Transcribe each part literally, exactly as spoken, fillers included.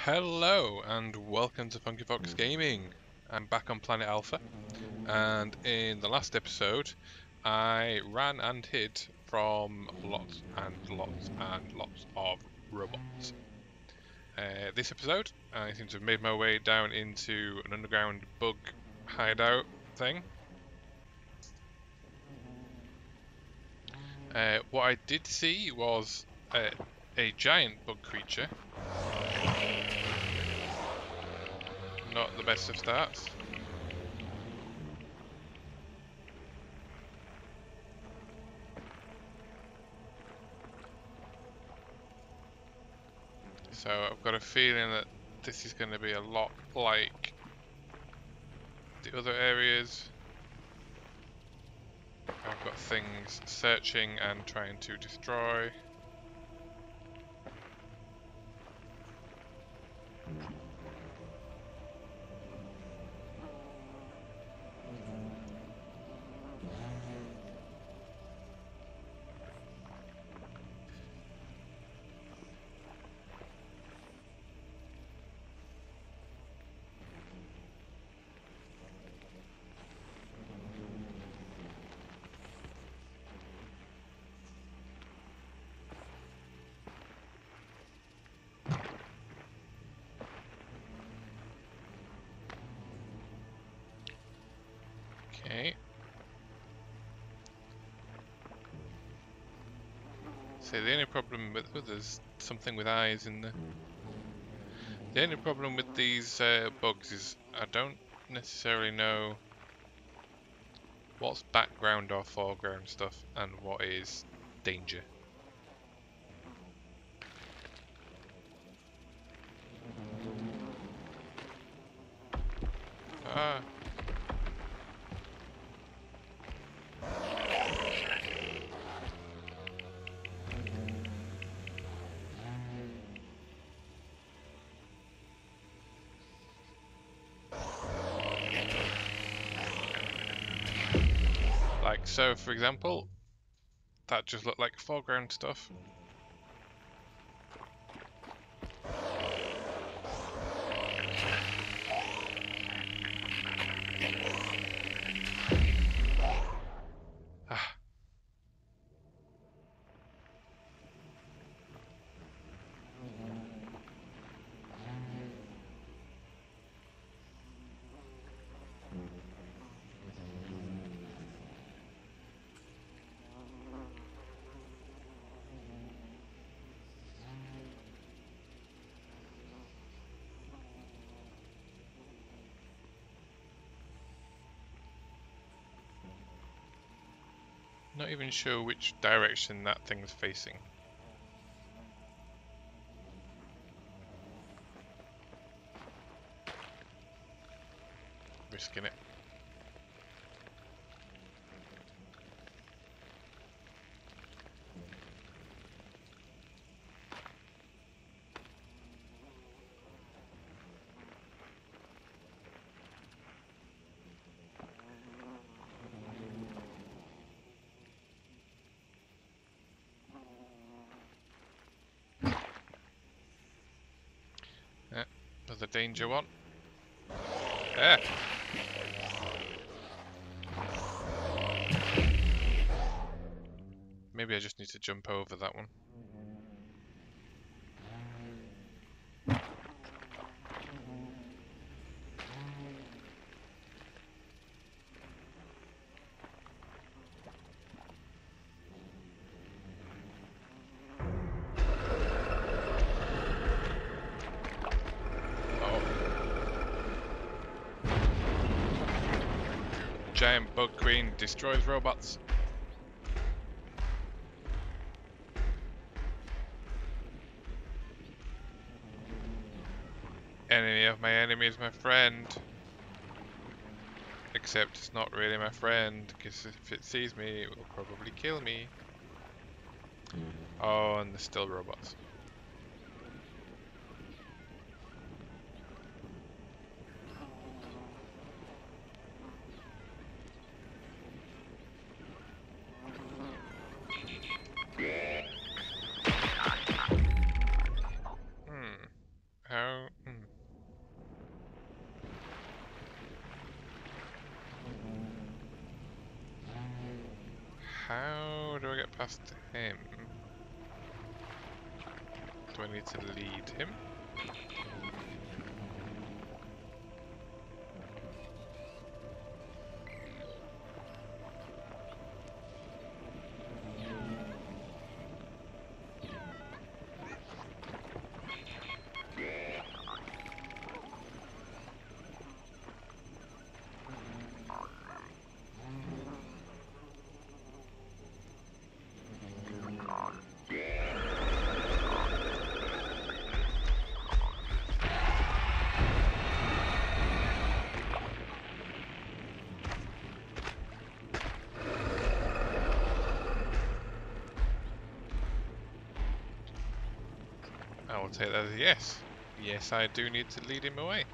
Hello and welcome to Funky Fox Gaming. I'm back on Planet Alpha, and in the last episode I ran and hid from lots and lots and lots of robots. Uh, this episode I seem to have made my way down into an underground bug hideout thing. Uh, what I did see was uh, a giant bug creature. Not the best of starts. So I've got a feeling that this is going to be a lot like the other areas. I've got things searching and trying to destroy. Okay. So the only problem with oh, there's something with eyes in the. The only problem with these uh, bugs is I don't necessarily know what's background or foreground stuff and what is danger. Ah. Like so, for example, that just looked like foreground stuff. Ah. Not even sure which direction that thing's facing. Risking it. Yeah, another danger one. There. Maybe I just need to jump over that one. Giant bug queen destroys robots. Enemy of my enemy is my friend. Except it's not really my friend, because if it sees me, it will probably kill me. Oh, and there's still robots. Hmm. How past him. Do I need to lead him? I will take that as a yes. Yes, I do need to lead him away.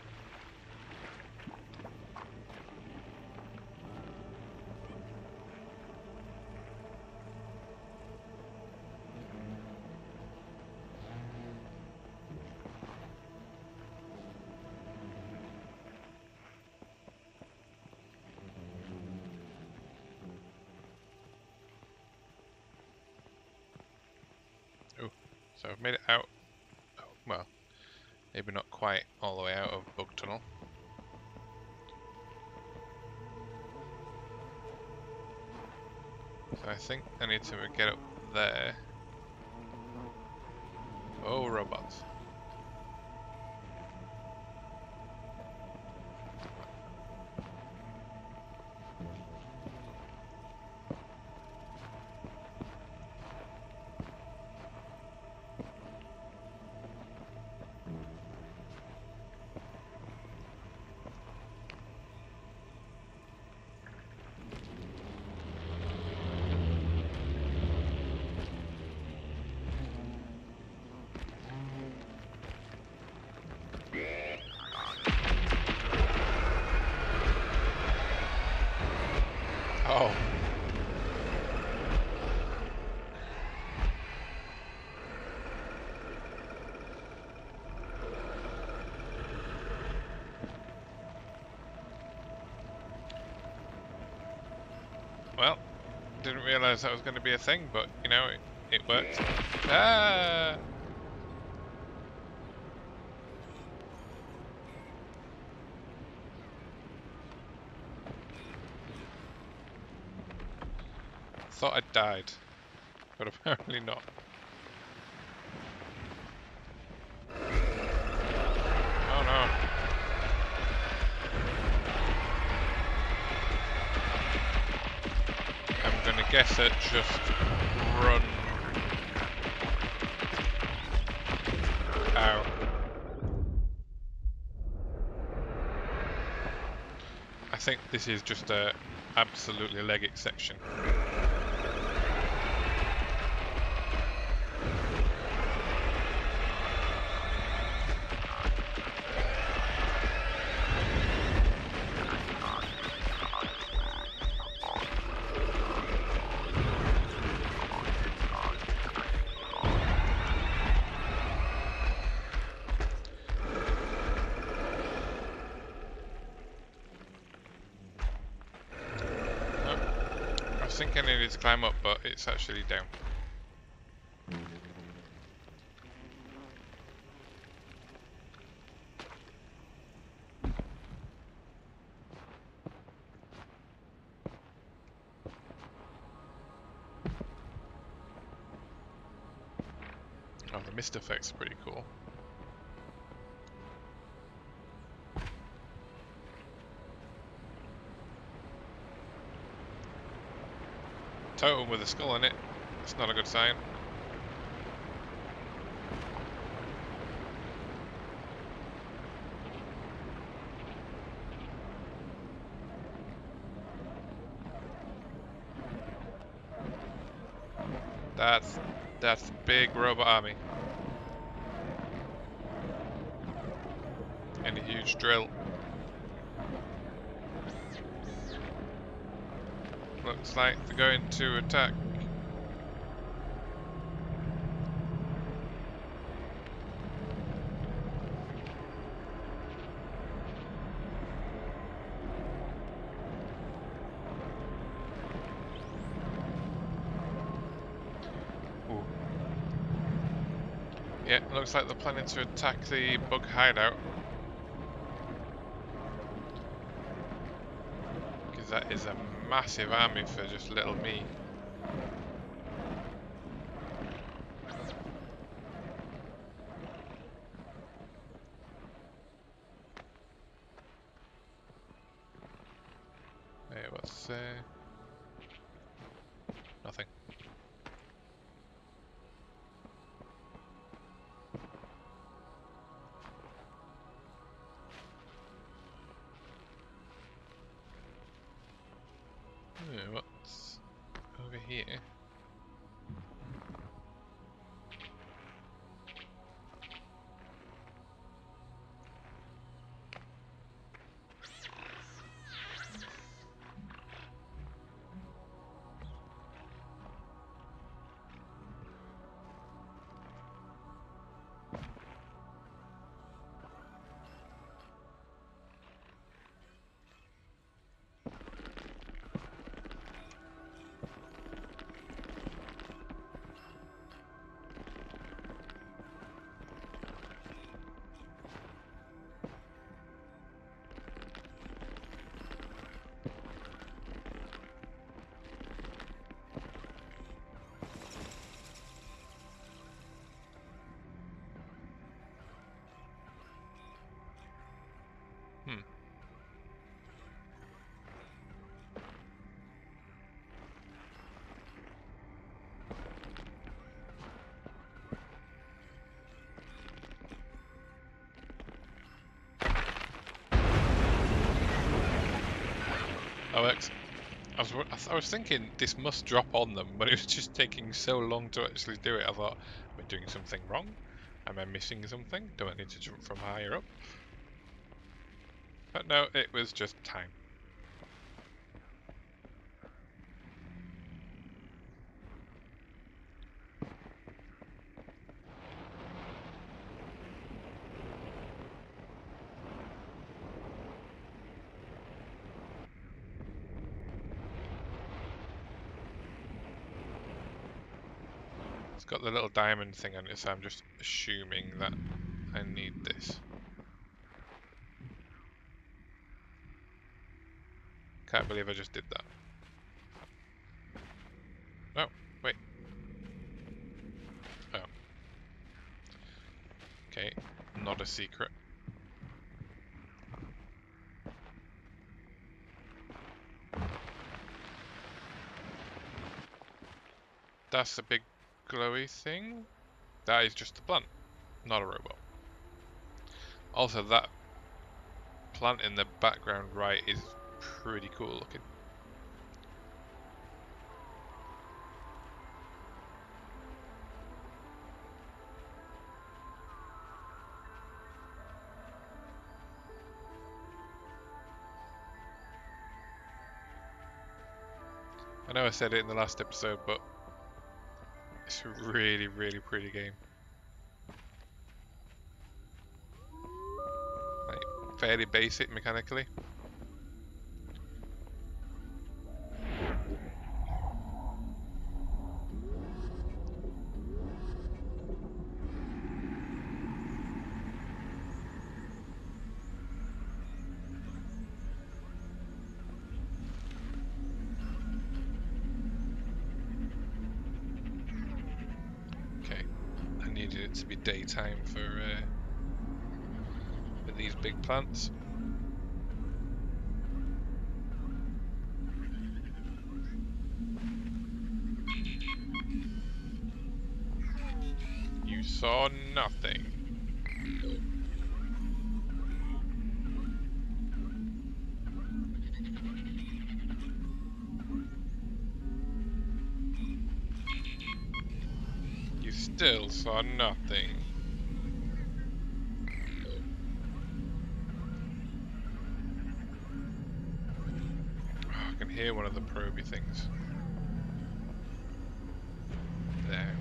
Oh, so I've made it out. Oh, well, maybe not quite all the way out of Bug Tunnel. So I think I need to get up there. Oh, robots. Oh. Well, didn't realise that was going to be a thing, but you know, it, it worked. Ah! Thought I'd died, but apparently not. Oh no. I'm gonna guess it just run. Ow. I think this is just a absolutely leggic section. I was thinking I needed to climb up, but it's actually down. Oh, the mist effect's pretty cool. Totem with a skull in it. That's not a good sign. That's that's the big robot army. And a huge drill. Looks like they're going to attack. Yeah, looks like they're planning to attack the bug hideout. Because that is a massive army for just little me. Hey, what's uh nothing. Hey, what's over here? Hmm. Oh, ex I was I, th I was thinking this must drop on them, but it was just taking so long to actually do it. I thought, am I doing something wrong? Am I missing something? Do I need to jump from higher up? But no, it was just time. It's got the little diamond thing on it, so I'm just assuming that I need this. Can't believe I just did that. Oh, wait. Oh. Okay, not a secret. That's the big glowy thing? That is just a plant, not a robot. Also, that plant in the background right is pretty cool looking. I know I said it in the last episode, but it's a really, really pretty game. Like, fairly basic mechanically. Okay, I needed it to be daytime for, uh, for these big plants. You saw nothing. You still saw nothing. Oh, I can hear one of the proby things. There.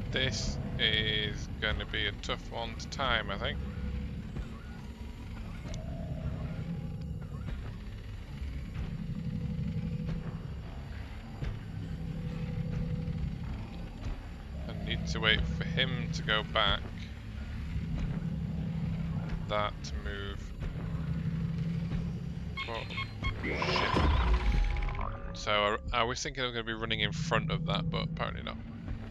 This is going to be a tough one to time, I think. I need to wait for him to go back. That to move. Oh, shit. So I, I was thinking I was going to be running in front of that, but apparently not.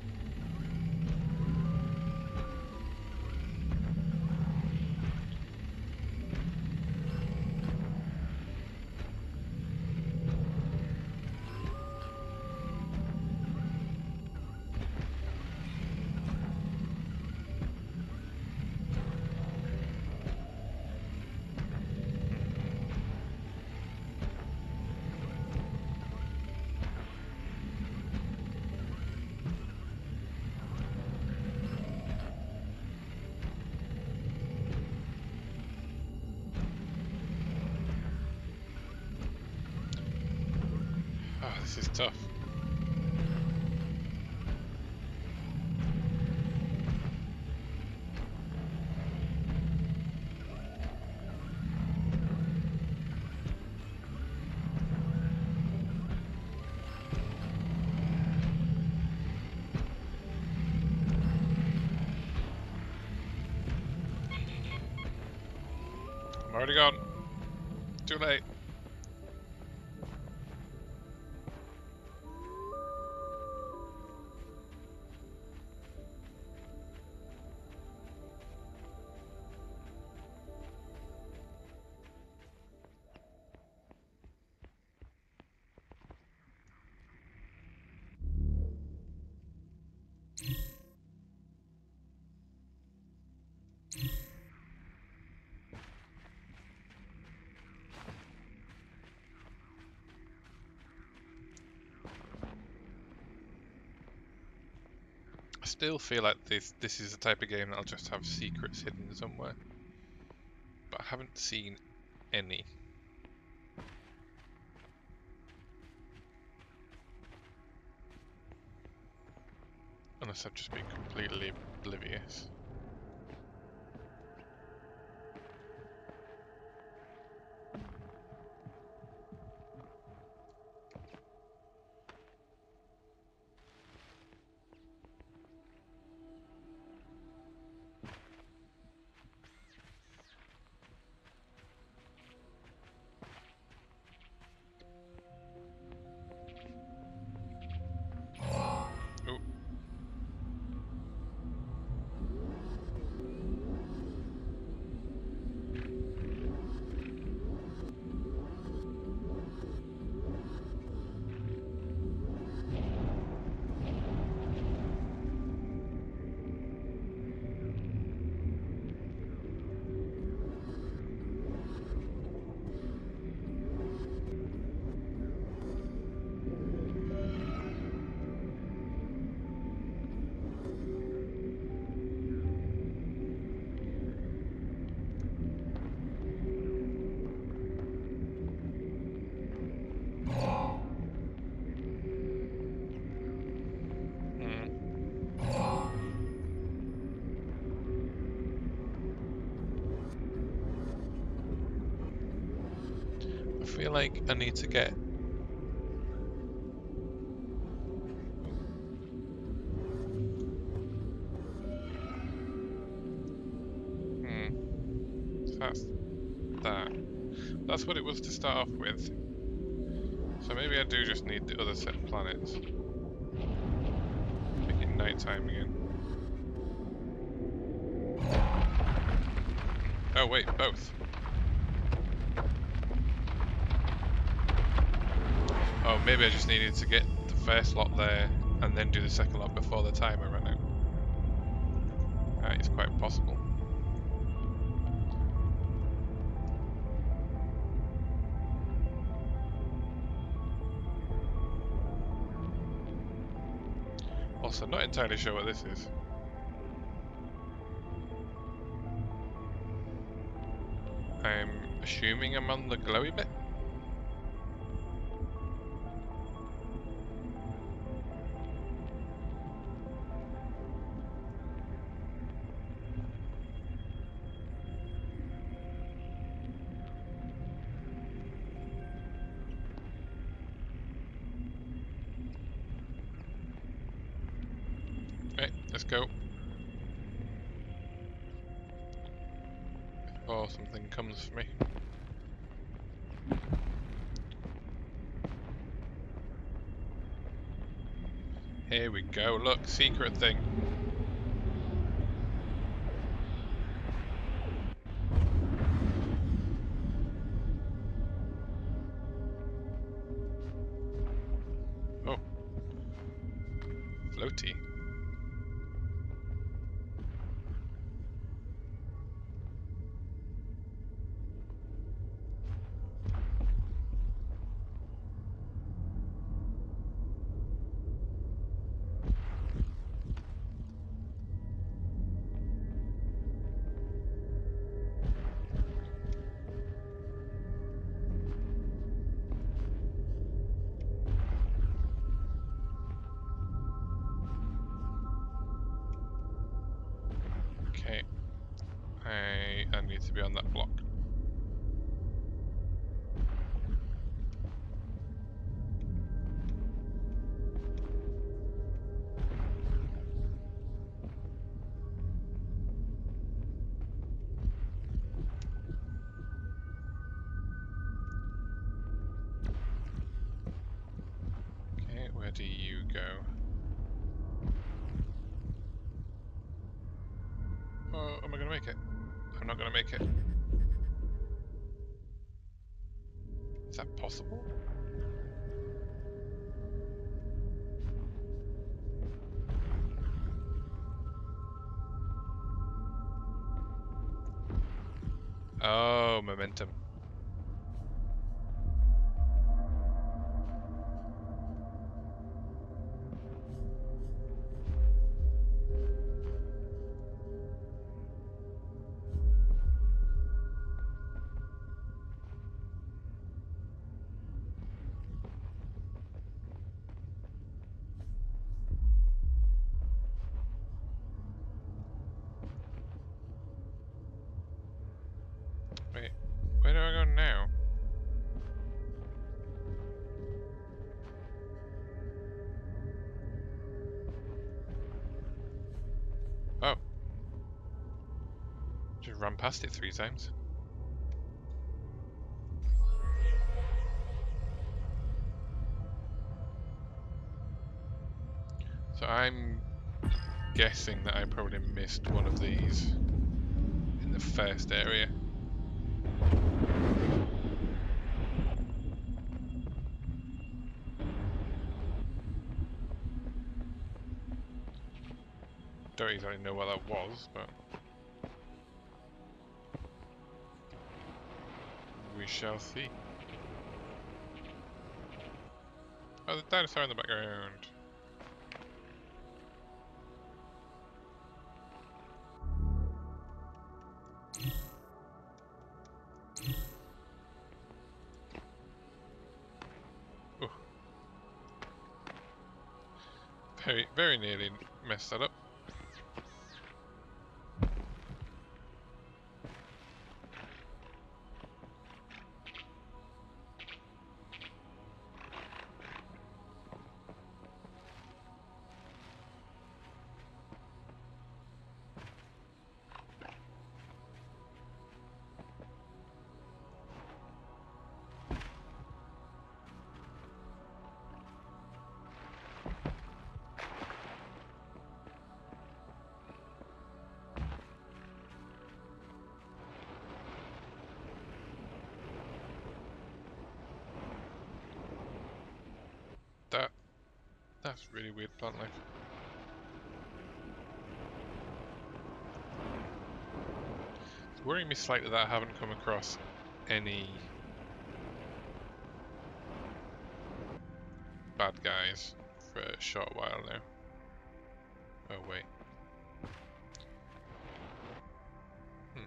Oh, this is tough. I'm already gone. Too late. I still feel like this this is the type of game that'll just have secrets hidden somewhere. But I haven't seen any. Unless I've just been completely oblivious. Ooh. I feel like I need to get hmm. So that's that. That's what it was to start off with. So maybe I do just need the other set of planets. Make it nighttime again. Oh wait, both. Oh, maybe I just needed to get the first lot there and then do the second lot before the timer ran out. That is quite possible. Also, not entirely sure what this is. I'm assuming I'm on the glowy bit. let's go. Before something comes for me. Here we go, look, secret thing. Oh. Floaty. Okay. I, I need to be on that block. Okay, where do you go? Oh, am I gonna make it? I'm not gonna make it. Is that possible? Oh, momentum. Wait, where do I go now? Oh. Just ran past it three times. So I'm guessing that I probably missed one of these in the first area. Don't exactly know what that was, but we shall see. Oh, the dinosaur in the background. Ooh. Very, very nearly messed that up. That, that's really weird plant life. It's worrying me slightly that I haven't come across any bad guys for a short while now. Oh wait. Hmm.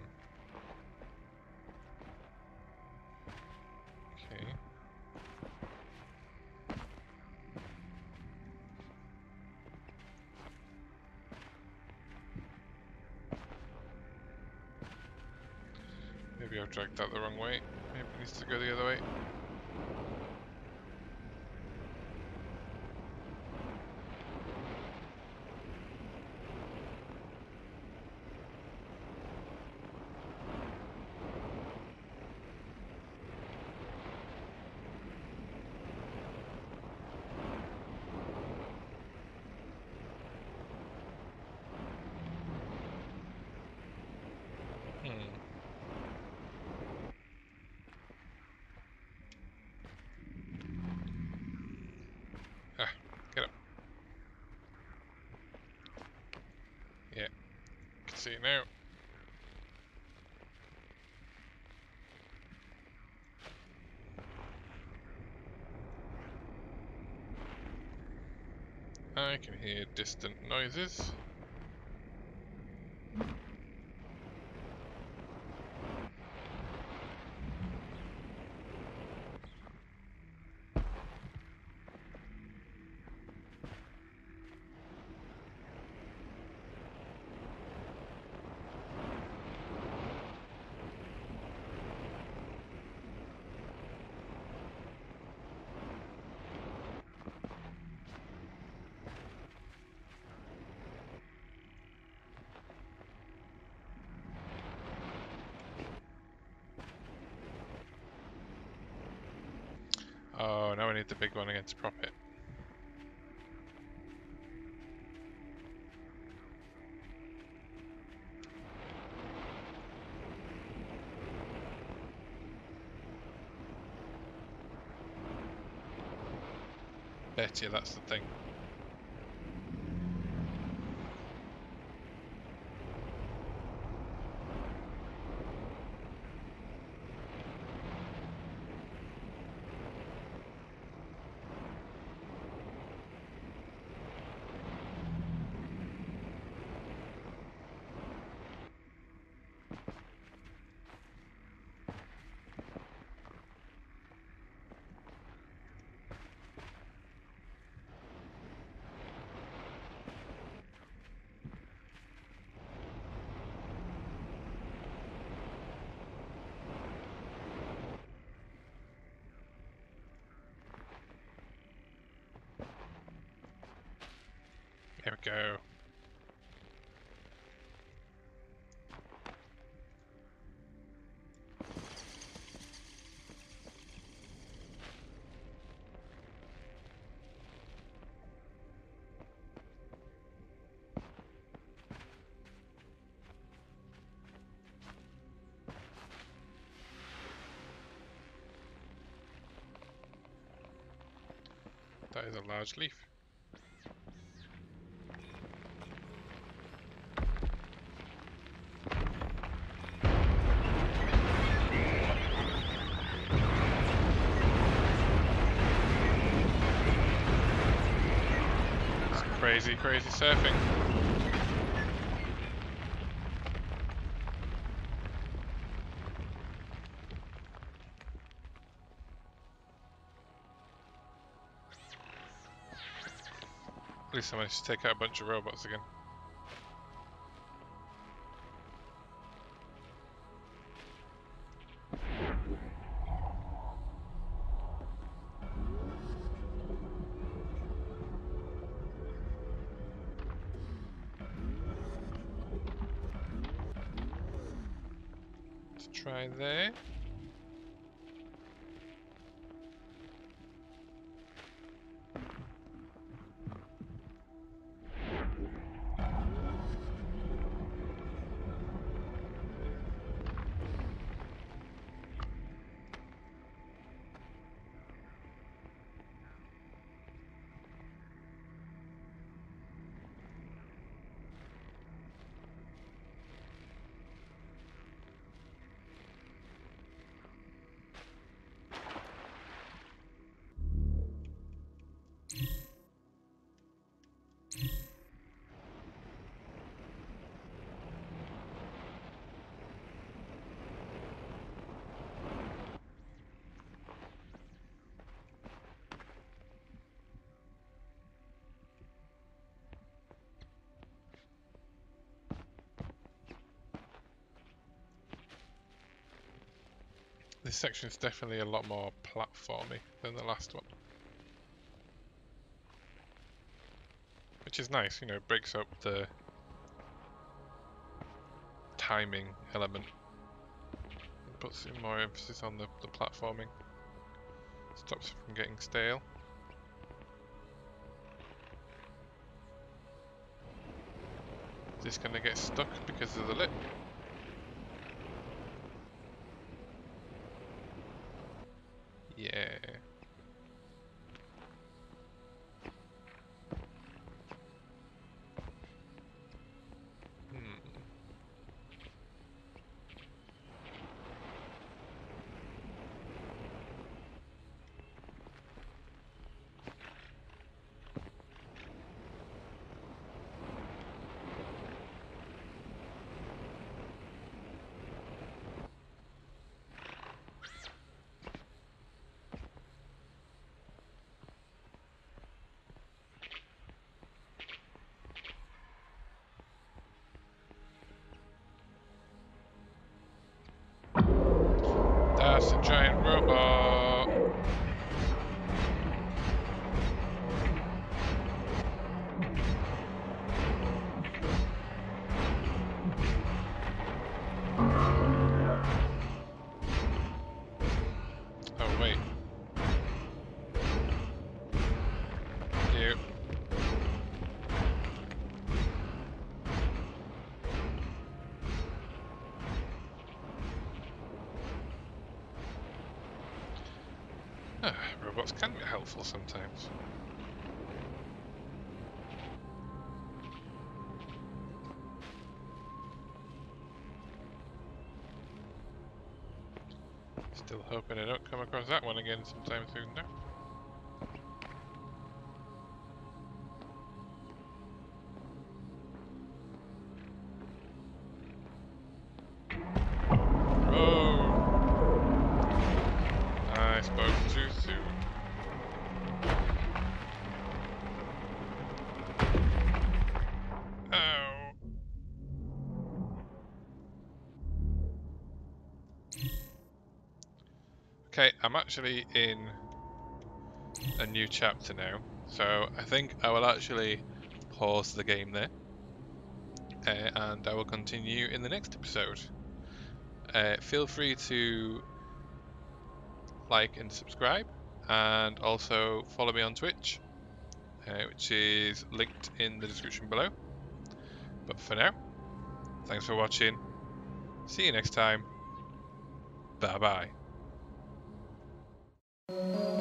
Okay. Maybe I've dragged that the wrong way. Maybe it needs to go the other way. see now. I can hear distant noises. Oh, now I need the big one again to prop it. Bet you that's the thing. There we go. That is a large leaf. It's crazy, crazy surfing. At least I managed to take out a bunch of robots again. Let's try there. This section is definitely a lot more platformy than the last one. Which is nice, you know, it breaks up the timing element. It puts in more emphasis on the, the platforming. Stops it from getting stale. Is this gonna get stuck because of the lip? Yeah. Hmm. Ah, robots can be helpful sometimes. Still hoping I don't come across that one again sometime soon now. Oh! I spoke too soon. Oh! Okay, I'm actually in a new chapter now, so I think I will actually pause the game there, uh, and I will continue in the next episode. Uh, feel free to like and subscribe, and also follow me on Twitch, uh, which is linked in the description below. But for now, thanks for watching, see you next time, bye bye.